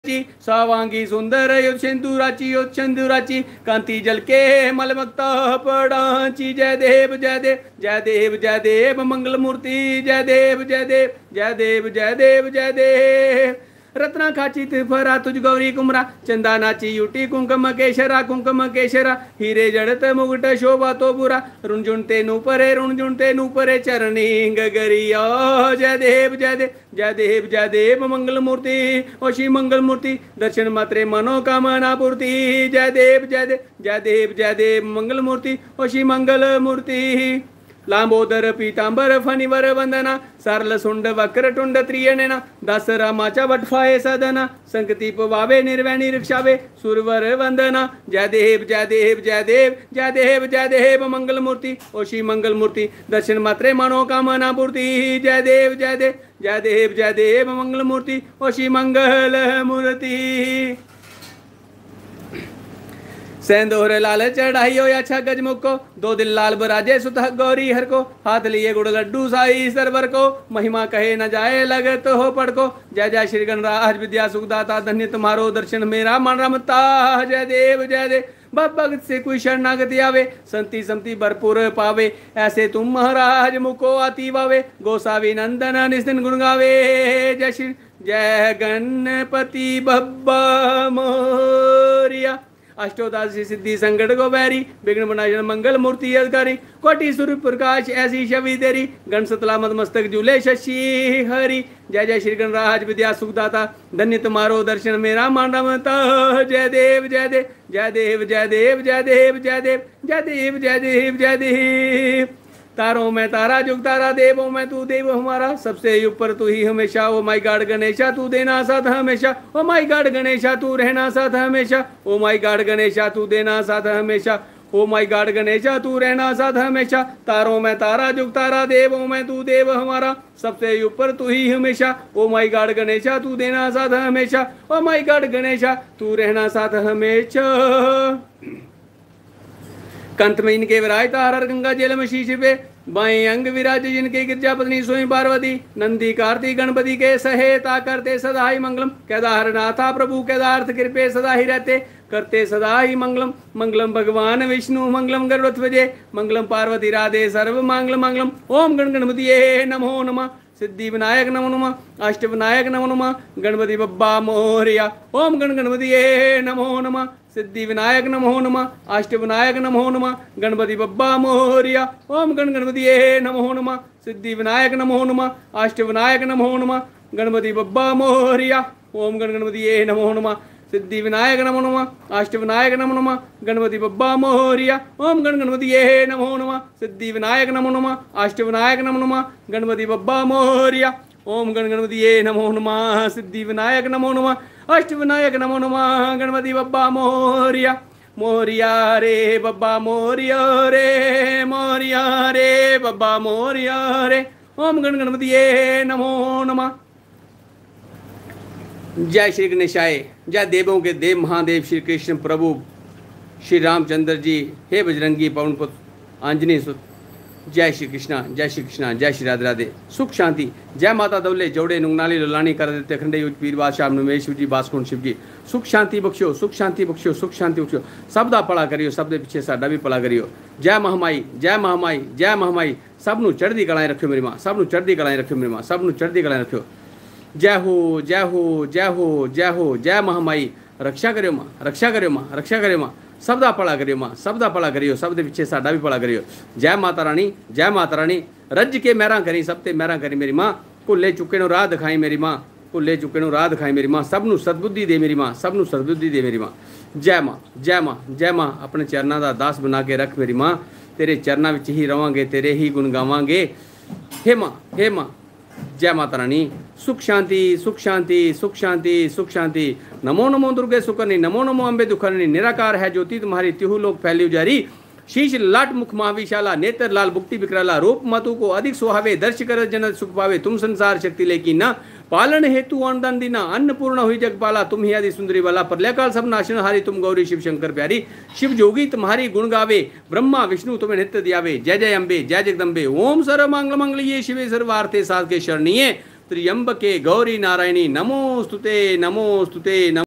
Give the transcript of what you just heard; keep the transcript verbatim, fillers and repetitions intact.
सावांगी सुंदर युद्ध सिंदूराची युद्ध सिंदूराची कांति जल के मलमकता पड़ाची। जय देव जय देव जय देव जय देव मंगल मूर्ति। जय देव जय देव जय देव जय देव जय देव। रत्ना खाचित फरा तुझ गौरी कुमरा चंदा नाची युटी कुंकम केशरा कुंकम केशरा हीरे जड़त मुगट शोभा तो बुरा रुणझुनते नु परे रुणझुनते नु परे चरणी गगरिया। जय देव जय देव जय देव जय देव मंगल मूर्ति ओ श्री मंगल मूर्ति दर्शन मात्रे मनोकामना पूर्ति। जय देव जय देव जय देव जय देव मंगल मूर्ति ओ श्री मंगल मूर्ति। लांबोदर पीतांबर फणिवर वंदना सारल सुंड वक्र टुंड त्रियनेना दास रामाचा वटफाये सदना संकतीप वावे निर्वैणी रिक्षावे सुरवर वंदना। जय देव जय देव जय देव जय देव जय देव मंगल मूर्ति ओ श्री मंगल मूर्ति दर्शन मात्रे मनोकामना पूर्ति। जय देव जय देव जय देव जय देव मंगल मूर्ति ओ श्री मंगल मूर्ति। सेंदूर लाल चढ़ाइयो अच्छा गजमुख को दो दिल लाल बराजे सुत गौरी हर को हाथ लिए गुड़ लड्डू साई सरवर को महिमा कहे न जाए लगत हो पढ़ को। जय जय श्री गणराज विद्या सुखदाता धन्य तुम्हारो दर्शन मेरा मन रमता। जय देव जय देव भक्त भगत से कोई शरणागति आवे संति समति भरपूर पावे ऐसे तुम महाराज मुको आती वावे गोसावी नंदन निस्दिन गुण गावे। जय श्री जय गणपति बब्बा मोरिया अष्टोदासी सिद्धि संकट को बैरी विघ्न विनाशन मंगल मूर्ति अधिकारी कोटि सूर्य प्रकाश ऐसी छवि तेरी गण सतलामत मस्तक झूले शशि हरि। जय जय श्री गणराज विद्या सुखदाता धन्य तुम्हारो दर्शन मेरा मान रमता। जय देव जय देव जय देव जय देव जय देव जय देव जय देव जय देव जय देव। तारों में तारा जुग तारा देवों में तू देव हमारा सबसे ऊपर तू ही हमेशा। ओ माय गॉड गणेशा तू देना साथ हमेशा। ओ माय गॉड गणेशा तू रहना साथ हमेशा। ओ माय गॉड गणेशा तू देना साथ हमेशा। ओ माय गॉड गणेशा तू रहना साथ हमेशा। तारों में तारा जुग तारा देवों में तू देव हमारा सबसे ऊपर तू ही हमेशा। ओ माय गॉड गणेशा तू देना साथ हमेशा। ओ माय गॉड गणेशा तू रहना साथ हमेशा। कंठ में इनके विराजता हर गंगा जल में शीश पे बाएं अंग विराज जिनके गिरजा पत्नी स्वयं पार्वती नंदी कार्तिक गणपति के सहेता करते सदा ही मंगलम। केदारनाथा प्रभु केदार्थ कृपे सदा ही रहते करते सदा ही मंगलम। मंगलम भगवान विष्णु मंगलम गरुड़ध्वजे मंगलम पार्वती राधे सर्व मंगल मंगलम। ओम गण गणपतिये नमो नमः सिद्धि विनायक नमो नमः अष्ट विनायक नमो नमः गणपति बब्बा मोरिया। ओम गण गणपतिये नमो नमः सिद्धि विनायक नमो नमः अष्ट विनायक नमो नमः गणपति बब्बा मोरिया। ओम गण गणपतिये नमो नमः सिद्धि विनायक नमो नमः अष्ट विनायक नमो नमः गणपति बब्बा मोरिया। ओम गण गणपतिये नमो नमः सिद्धि विनायक नमो नमः अष्ट विनायक नमो नमः गणपति बब्बा मोरिया। ओम गण गणपतिये नमो नमः सिद्धि विनायक नमो नमः अष्ट विनायक नमो नमः गणपति बब्बा मोरिया। ओम गण गणपतिये नमो नमः सिद्धि विनायक नमो नमः अष्ट विनायक नमो नमः गणपति बब्बा मोरिया। मोरिया रे बब्बा मोरिया रे मोरिया रे बब्बा मोरिया रे। ओम गण गणपतिये नमो नमः। जय श्री गणेशाय। जय देवों के देव महादेव श्री कृष्ण प्रभु श्री रामचंद्र जी हे बजरंगी पवन पुत्र आंजनेय सुत। जय श्री कृष्णा जय श्री कृष्णा जय श्री राधे राधे। सुख शांति। जय माता दौले जौड़े नुंगनाली लोलानी कर देते खंडे युज पीर बादशाह नुमेश शिव जी बासकुंड शिव जी सुख शांति बख्शो सुख शांति बख्शो सुख शांति बख्शो। सबदा पड़ा करियो सबदे पीछे साडा भी पड़ा करियो। जय महामाई जय महामाई जय महामाई सबनू चढ़दी कलाएं रखियो मेरी मां सबनू चढ़दी कलाएं रखियो मेरी मां सबनू चढ़दी कलाएं रखियो। जय हो जय हो जय हो जय हो जय महामाई रक्षा करियो मां रक्षा करियो मां रक्षा करियो मां सबदा पड़ा करियो मां सबदा पड़ा करियो सबदे पीछे साडा भी पड़ा करियो। जय माता रानी जय माता रानी रज के मैरा करी सबते मैरा करी मेरी मां भुले चुके नो राह दिखाई मेरी मां भुले चुके नो राह दिखाई मेरी मां सबनू सदबुद्धि दे मेरी मां सबनू सदबुद्धि दे मेरी मां। जय मां जय मां जय मां अपने चरणा दा दास बना के रख मेरी मां तेरे चरणा विच ही रवांगे तेरे ही गुण गावांगे। हे मां हे मां जय माता रानी। सुख शांति सुख शांति सुख शांति सुख शांति। नमो नमो दुर्गे सुकर्णी नमो नमो अम्बे दुखरणी निराकार है ज्योति तुम्हारी तिहु लोक फैली उजारी। शीश लाट मुख महाविशाला नेत्र लाल बुक्ति विकराला रूप मातु को अधिक सुहावे दर्श कर जन सुख पावे तुम संसार शक्ति लेकी ना पालन हेतु अनुदान दीना अन्नपूर्ण हुई जगपाला तुम ही आदि सुंदरी वाला प्रलय काल सब नाशन हारी तुम गौरी शिव शंकर प्यारी शिव जोगी तुम्हारी गुण गावे ब्रह्मा विष्णु तुम्हें नित्य दियावे। जय जय अम्बे जय जगदम्बे। ओम सर्व मंगल मंगल ये शिवे सर्वार्थे साध के शरणिये त्र्यंबके गौरी नारायणी नमोस्तुते नमोस्तुते नमो